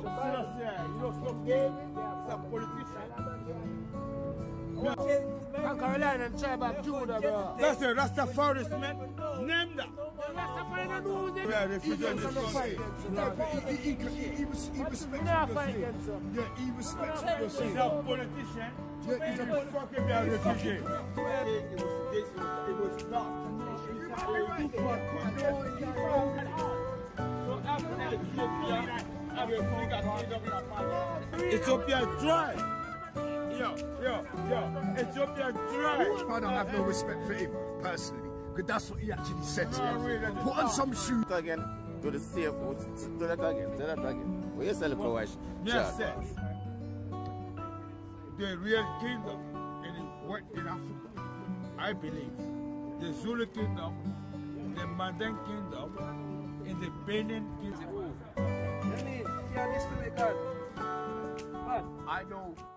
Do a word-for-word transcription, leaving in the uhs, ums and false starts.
Selasie, you know, some David, some politician. From Carolina and tribe of Judah, bro. That's it, that's the forest, man. Name that. Rastafari don't know who's it. Yeah, they forget this country. He respects what Not you're fight saying. against him. Yeah, he respects what you're He's saying. a politician. Yeah, he's a fucking be a refugee. It was this, it was not. So after Ethiopia, Ethiopia Ethiopia dry. Yo, yo, yo, Ethiopia dry. I don't have no respect for him, personally. Because that's what he actually said to me. Put on some shoes. Again, to the safe, to that again, to that again. Where you sell the power? Yes, the real kingdom in, in Africa, I believe, the Zulu kingdom, the Mandan kingdom, and the Benin kingdom. I mean, yeah, this to me, God. I know